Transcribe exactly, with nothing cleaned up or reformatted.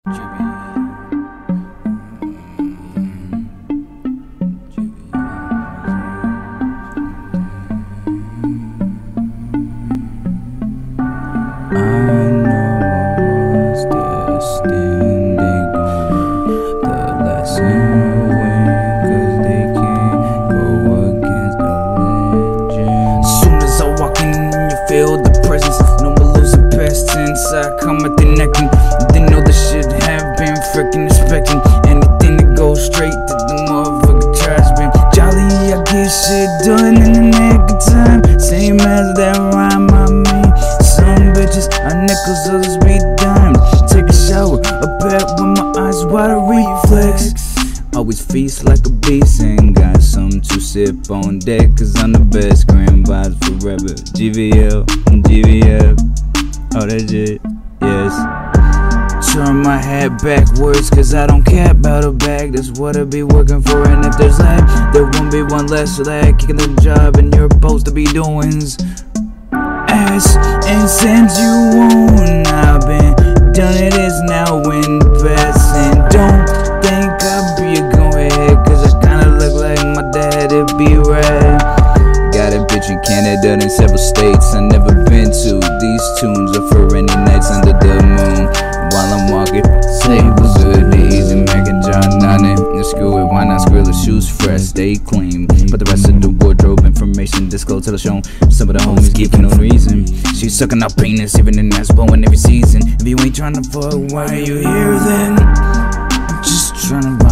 Destined, they gon' learn the lesson when, cause they can't go against the legend. Soon as I walk in, you feel the presence. No more losing past tense. I come at the neck and they know the shit have been freaking expecting anything to go straight to the motherfucking trash bin. Jolly, I get shit done in the nick of time. Same as that rhyme I made. Some bitches are nickles, others be dimes. Take a shower, a bed with my eyes wide, a reflex. Always feast like a beast, and got something to sip on deck, cause I'm the best. Grand vibes forever. G V L, G V F, all that shit, yes. Turn my head backwards, cause I don't care about a bag. That's what I be working for, and if there's lag, there won't be one less lag. Kicking the job, and you're supposed to be doins. Ass and since you won't, I've been done it is now in passing. Don't think I'll be a go-ahead, cause I kinda look like my dad, it be red. Got a bitch in Canada in several states I never been to. These tunes are for any nights under the moon. While I'm walking, say what's good, easy, Mac and John on it. Screw it, why not screw the shoes fresh, stay clean. But the rest of the wardrobe information disclosed to the show. Some of the homies give no reason. She's sucking out penis, even in that's blowing every season. If you ain't trying to fuck, why are you here then? I'm just trying to